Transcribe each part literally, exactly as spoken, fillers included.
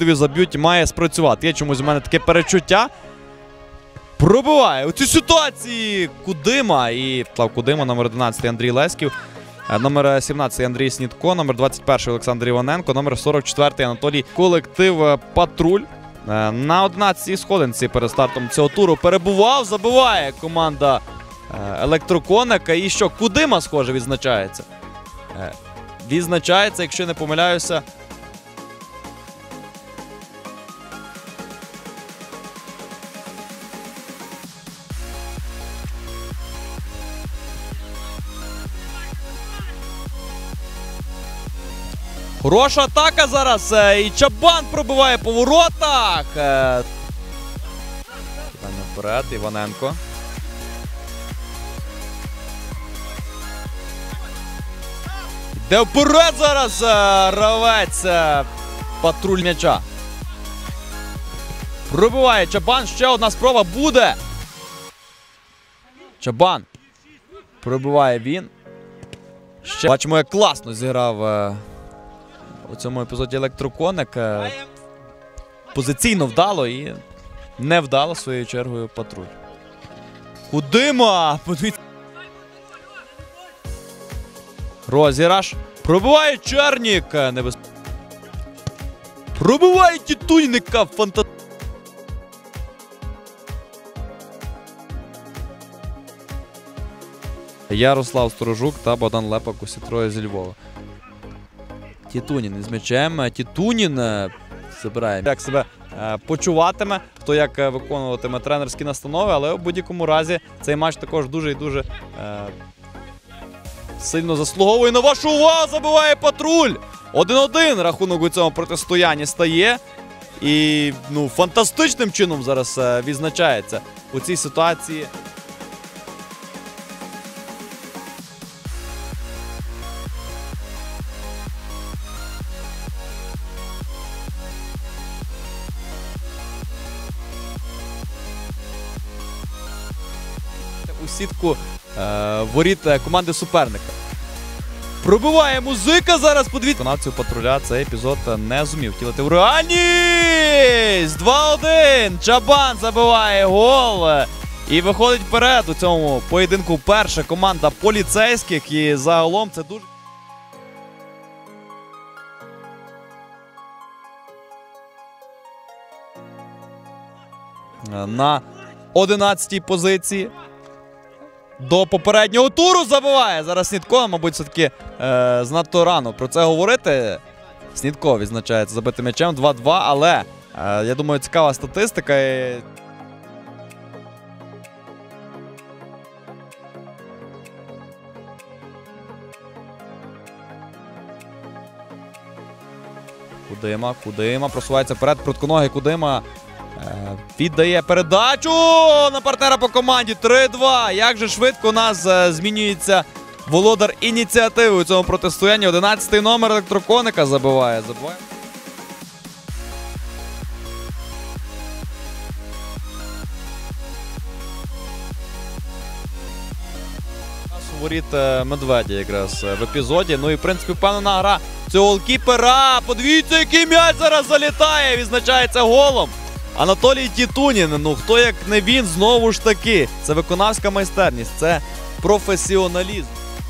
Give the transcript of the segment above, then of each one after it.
Медведєві заб'ють, має спрацювати. Є чомусь у мене таке перечуття. Пробиває у цій ситуації Кудима. І Слав Кудима, номер одинадцятий Андрій Леськів, номер сімнадцятий Андрій Снітко, номер двадцять перший Олександр Іваненко, номер сорок четвертий Анатолій. Колектив Патруль на одинадцятій сходинці перед стартом цього туру перебував. Забиває команда Електроконика. І що, Кудима, схоже, відзначається. Відзначається, якщо не помиляюся. Хороша атака зараз. І Чабан пробиває по воротах. Питання вперед. Іваненко. Йде вперед зараз гравець Патруль м'яча. Пробиває Чабан. Ще одна спроба буде. Чабан. Пробиває він. Ще. Бачимо, як класно зіграв у цьому епізоді Електроконик. Позиційно вдало і не вдало своєю чергою Патруль. Кудима! Подивіться. Розіграш. Пробиває Чернік. Небез... Пробиває Тітунника. Фанта... Ярослав Сторожук та Богдан Лепак, усі троє зі Львова. Тітунін із м'ячем. Тітунін забирає. Як себе е, почуватиме, хто як е, виконуватиме тренерські настанови, але в будь-якому разі цей матч також дуже і дуже е, сильно заслуговує на вашу увагу. Забиває Патруль. один-один рахунок у цьому протистоянні стає. І ну, фантастичним чином зараз е, відзначається у цій ситуації. У сітку е, воріт команди суперника. Пробиває Музика зараз. Подивіться. Виконавців Патруля цей епізод не зумів втілити в реальність. два-один. Чабан забиває гол. І виходить вперед у цьому поєдинку перша команда поліцейських. І загалом це дуже... На одинадцятій позиції. До попереднього туру забиває. Зараз Снітко, мабуть, все-таки е, занадто рано про це говорити. Снітко відзначається забитим м'ячем два-два, але, е, я думаю, цікава статистика. І... Кудима, Кудима просувається вперед, прутконогий Кудима. Віддає передачу на партнера по команді. три-два. Як же швидко у нас е, змінюється володар ініціативи у цьому протистоянні. одинадцятий номер Електроконика забиває. Забиває. Воріт е, Медведя якраз е, в епізоді. Ну і в принципі впевнена гра цього голкіпера. Подивіться, який м'яч зараз залітає. Відзначається голом. Анатолій Тітунін, ну хто як не він, знову ж таки. Це виконавська майстерність, це професіоналізм.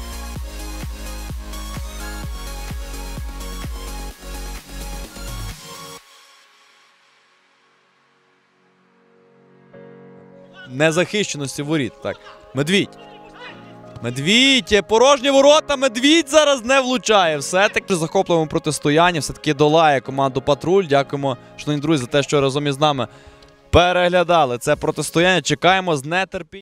Незахищеності воріт. Так, Медвідь. Медвідь, порожні ворота, Медвідь зараз не влучає. Все-таки при захопливому протистоянні все-таки долає команду Патруль. Дякуємо, шановні друзі, за те, що разом із нами переглядали це протистояння. Чекаємо з нетерпінням.